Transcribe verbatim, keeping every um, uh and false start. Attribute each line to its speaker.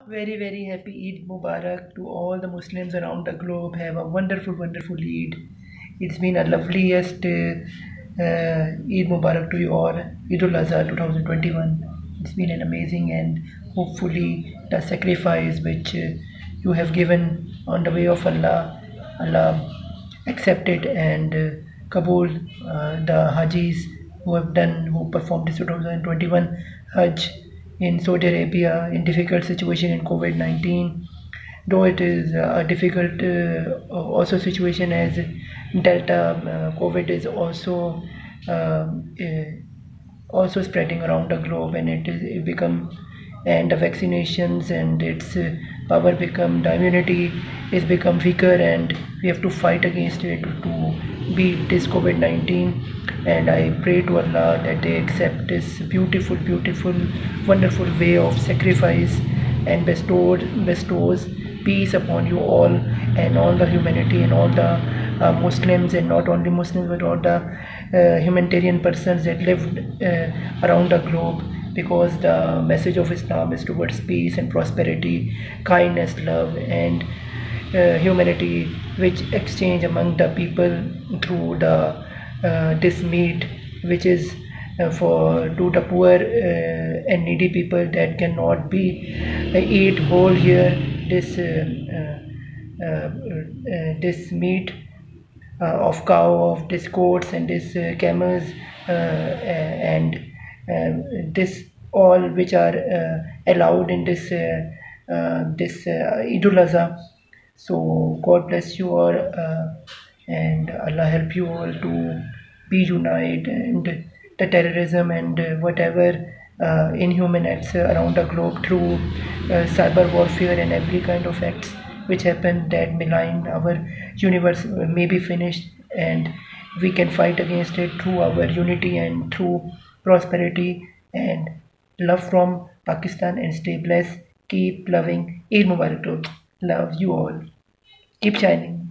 Speaker 1: Very, very happy Eid Mubarak to all the Muslims around the globe. Have a wonderful, wonderful Eid. It's been a loveliest uh, uh, Eid Mubarak to you all. Eid ul Azha twenty twenty-one. It's been an amazing, and hopefully the sacrifice which uh, you have given on the way of Allah, Allah accept it and uh, Kabul, uh, the Hajis who have done, who performed this twenty twenty-one Hajj in Saudi Arabia in difficult situation in COVID nineteen. Though it is a difficult uh, also situation as Delta uh, COVID is also um, uh, also spreading around the globe, and it is it become, and the vaccinations and its uh, power become, the immunity is become weaker, and we have to fight against it to beat this COVID nineteen. And I pray to Allah that they accept this beautiful, beautiful, wonderful way of sacrifice, and bestowed bestows peace upon you all and all the humanity and all the uh, Muslims, and not only Muslims but all the uh, humanitarian persons that lived uh, around the globe, because the message of Islam is towards peace and prosperity, kindness, love, and uh, humanity, which exchange among the people through the uh, this meat, which is uh, for to the poor uh, and needy people that cannot be uh, eat whole here. This uh, uh, uh, uh, this meat uh, of cow, of this goats and this uh, camels, uh, uh, and uh, this all which are uh, allowed in this uh, uh, this uh, Eid ul Azha. So God bless you all, uh, and Allah help you all to be united, and the terrorism and uh, whatever uh, inhuman acts uh, around the globe through uh, cyber warfare and every kind of acts which happen that malign our universe uh, may be finished, and we can fight against it through our unity and through prosperity and love from Pakistan. And stay blessed, keep loving. Eid Mubarak to love you all, keep shining.